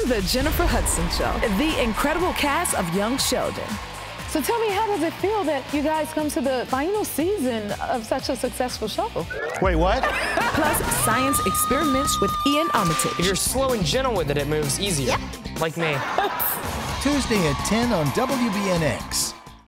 and The Jennifer Hudson Show, the incredible cast of young Sheldon. So tell me, how does it feel that you guys come to the final season of such a successful show? Wait, what? Plus, science experiments with Ian Armitage. If you're slow and gentle with it, it moves easier. Yep. Like me. Tuesday at 10 on WBNX.